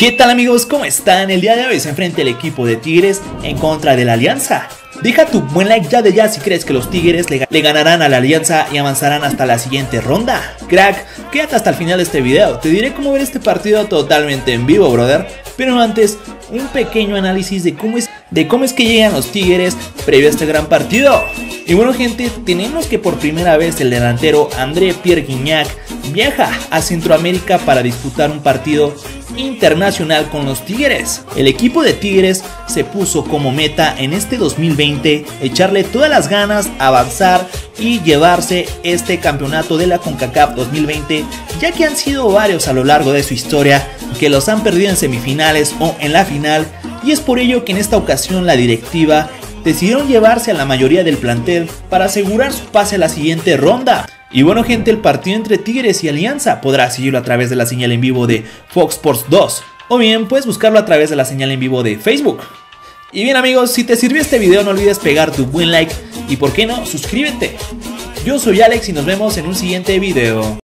¿Qué tal amigos? ¿Cómo están? El día de hoy se enfrenta el equipo de Tigres en contra de la Alianza. Deja tu buen like ya de ya si crees que los Tigres le ganarán a la Alianza y avanzarán hasta la siguiente ronda. Crack, quédate hasta el final de este video, te diré cómo ver este partido totalmente en vivo, brother. Pero antes, un pequeño análisis de cómo es que llegan los Tigres previo a este gran partido. Y bueno gente, tenemos que por primera vez el delantero André Pierre Gignac viaja a Centroamérica para disputar un partido internacional con los Tigres. El equipo de Tigres se puso como meta en este 2020 echarle todas las ganas, avanzar y llevarse este campeonato de la CONCACAF 2020, ya que han sido varios a lo largo de su historia que los han perdido en semifinales o en la final, y es por ello que en esta ocasión la directiva decidieron llevarse a la mayoría del plantel para asegurar su pase a la siguiente ronda. Y bueno gente, el partido entre Tigres y Alianza podrás seguirlo a través de la señal en vivo de Fox Sports 2, o bien puedes buscarlo a través de la señal en vivo de Facebook. Y bien amigos, si te sirvió este video no olvides pegar tu buen like y por qué no, suscríbete. Yo soy Alex y nos vemos en un siguiente video.